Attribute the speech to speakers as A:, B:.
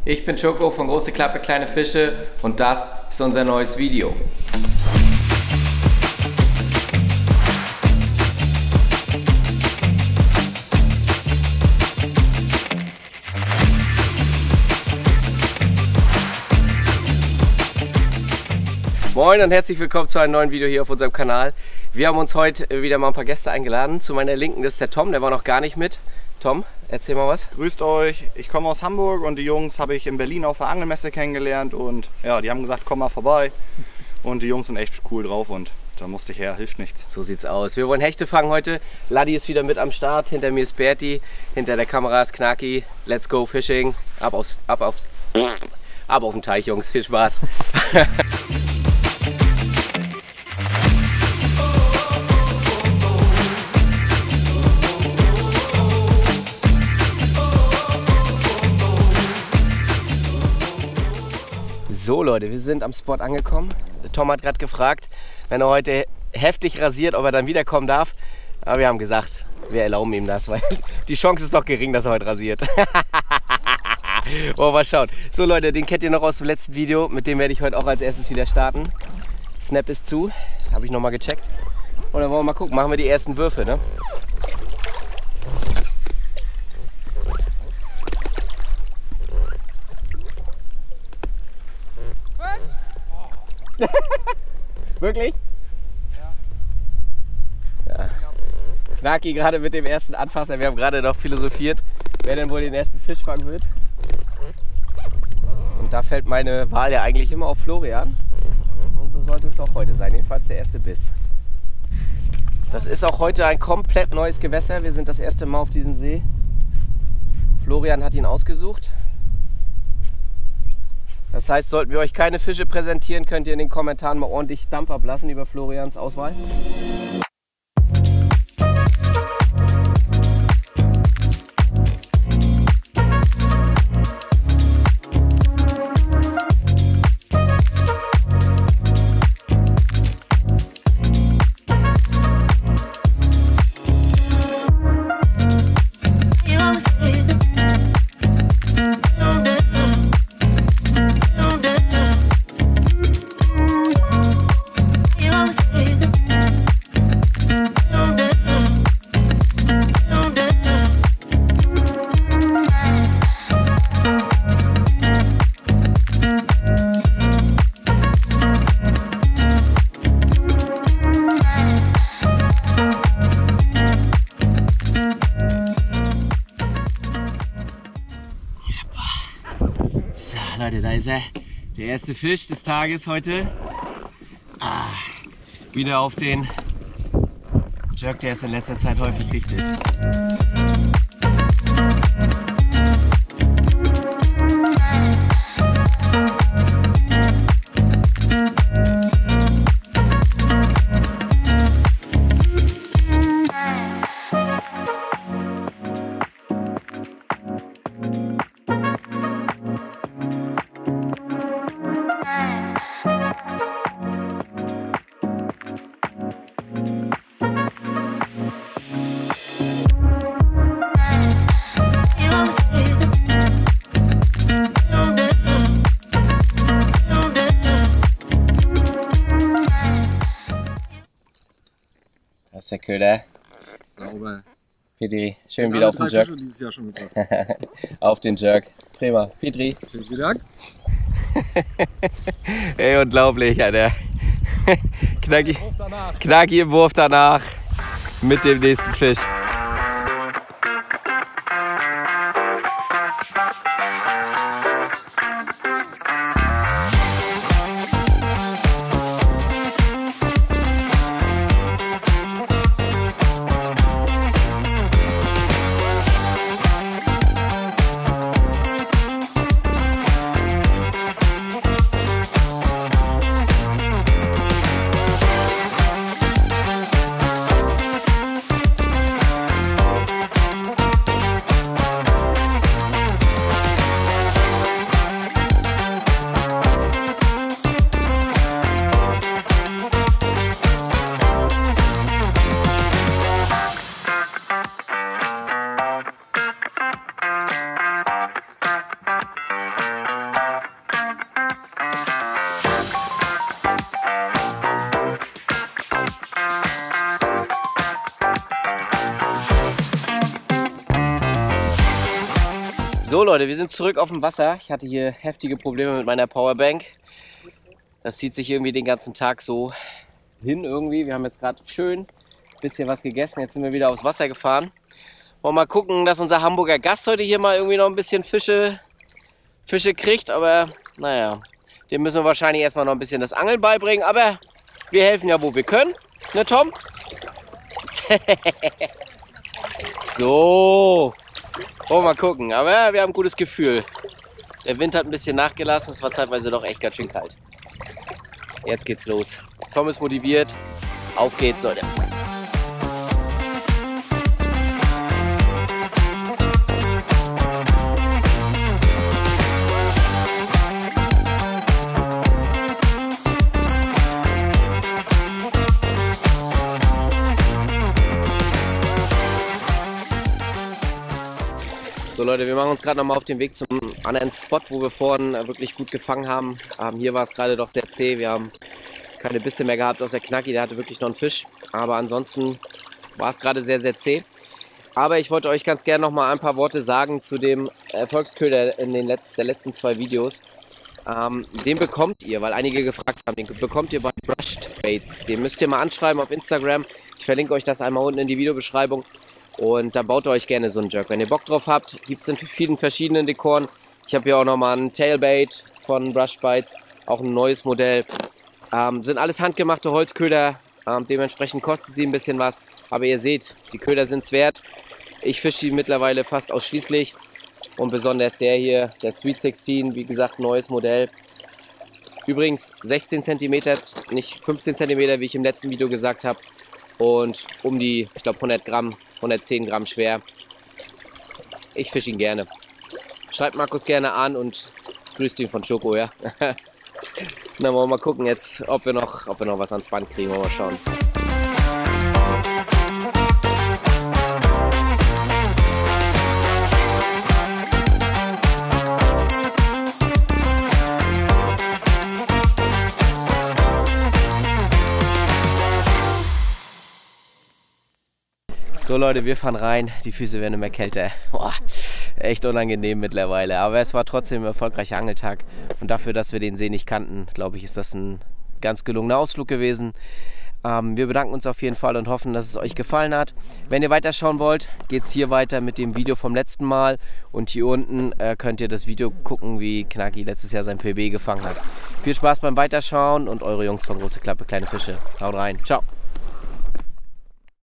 A: Ich bin Choco von Große Klappe, Kleine Fische und das ist unser neues Video. Moin und herzlich willkommen zu einem neuen Video hier auf unserem Kanal. Wir haben uns heute wieder mal ein paar Gäste eingeladen. Zu meiner Linken ist der Tom, der war noch gar nicht mit. Tom, erzähl mal was.
B: Grüßt euch, ich komme aus Hamburg und die Jungs habe ich in Berlin auf der Angelmesse kennengelernt und ja, die haben gesagt, komm mal vorbei. Und die Jungs sind echt cool drauf und da musste ich her, hilft nichts.
A: So sieht's aus. Wir wollen Hechte fangen heute. Laddi ist wieder mit am Start, hinter mir ist Berti, hinter der Kamera ist Knaki. Let's go fishing. Ab auf den Teich, Jungs. Viel Spaß. So Leute, wir sind am Spot angekommen. Tom hat gerade gefragt, wenn er heute heftig rasiert, ob er dann wiederkommen darf. Aber wir haben gesagt, wir erlauben ihm das, weil die Chance ist doch gering, dass er heute rasiert. Oh, mal schauen. So Leute, den kennt ihr noch aus dem letzten Video. Mit dem werde ich heute auch als erstes wieder starten. Snap ist zu, habe ich nochmal gecheckt. Und dann wollen wir mal gucken, machen wir die ersten Würfe, ne? Wirklich? Ja. Knaki gerade mit dem ersten Anfasser. Wir haben gerade noch philosophiert, wer denn wohl den ersten Fisch fangen wird. Und da fällt meine Wahl ja eigentlich immer auf Florian. Und so sollte es auch heute sein. Jedenfalls der erste Biss. Das ist auch heute ein komplett neues Gewässer. Wir sind das erste Mal auf diesem See. Florian hat ihn ausgesucht. Das heißt, sollten wir euch keine Fische präsentieren, könnt ihr in den Kommentaren mal ordentlich Dampf ablassen über Florians Auswahl. Leute, da ist er. Der erste Fisch des Tages heute. Wieder auf den Jerk, der ist in letzter Zeit häufig dichtet. Das ist der Köder.
C: Sauber.
A: Petri, schön wieder auf den Jerk.
C: Dieses Jahr schon
A: Auf den Jerk. Prima. Petri.
C: Vielen Dank.
A: Ey, unglaublich, Alter. Knaki im Wurf danach mit dem nächsten Fisch. So Leute, wir sind zurück auf dem Wasser. Ich hatte hier heftige Probleme mit meiner Powerbank. Das zieht sich irgendwie den ganzen Tag so hin irgendwie. Wir haben jetzt gerade schön ein bisschen was gegessen. Jetzt sind wir wieder aufs Wasser gefahren. Wollen mal gucken, dass unser Hamburger Gast heute hier mal irgendwie noch ein bisschen Fische kriegt. Aber naja, dem müssen wir wahrscheinlich erstmal noch ein bisschen das Angeln beibringen. Aber wir helfen ja, wo wir können. Ne, Tom? So. Wollen wir mal gucken. Aber wir haben ein gutes Gefühl. Der Wind hat ein bisschen nachgelassen. Es war zeitweise doch echt ganz schön kalt. Jetzt geht's los. Tom ist motiviert. Auf geht's, Leute. So Leute, wir machen uns gerade nochmal auf den Weg zum anderen Spot, wo wir vorhin wirklich gut gefangen haben. Hier war es gerade doch sehr zäh. Wir haben keine Bisse mehr gehabt aus der Knacki, der hatte wirklich noch einen Fisch. Aber ansonsten war es gerade sehr, sehr zäh. Aber ich wollte euch ganz gerne nochmal ein paar Worte sagen zu dem Erfolgsköder in den der letzten 2 Videos. Den bekommt ihr, weil einige gefragt haben, den bekommt ihr bei Brushed Baits. Den müsst ihr mal anschreiben auf Instagram. Ich verlinke euch das einmal unten in die Videobeschreibung. Und da baut ihr euch gerne so einen Jerk. Wenn ihr Bock drauf habt, gibt es in vielen verschiedenen Dekoren. Ich habe hier auch nochmal einen Tailbait von Brushed Baits, auch ein neues Modell. Sind alles handgemachte Holzköder, dementsprechend kosten sie ein bisschen was. Aber ihr seht, die Köder sind es wert. Ich fische die mittlerweile fast ausschließlich. Und besonders der hier, der Sweet 16, wie gesagt, neues Modell. Übrigens 16 cm, nicht 15 cm, wie ich im letzten Video gesagt habe. Und um die, ich glaube 100 Gramm, 110 Gramm schwer. Ich fische ihn gerne. Schreibt Markus gerne an und grüßt ihn von Schoko, ja. Dann wollen wir mal gucken jetzt, ob wir noch was ans Band kriegen. Wollen wir mal schauen. So Leute, wir fahren rein, die Füße werden immer kälter. Boah, echt unangenehm mittlerweile, aber es war trotzdem ein erfolgreicher Angeltag. Und dafür, dass wir den See nicht kannten, glaube ich, ist das ein ganz gelungener Ausflug gewesen. Wir bedanken uns auf jeden Fall und hoffen, dass es euch gefallen hat. Wenn ihr weiterschauen wollt, geht es hier weiter mit dem Video vom letzten Mal. Und hier unten könnt ihr das Video gucken, wie Knacki letztes Jahr sein PB gefangen hat. Viel Spaß beim Weiterschauen und eure Jungs von Große Klappe, kleine Fische. Haut rein, ciao.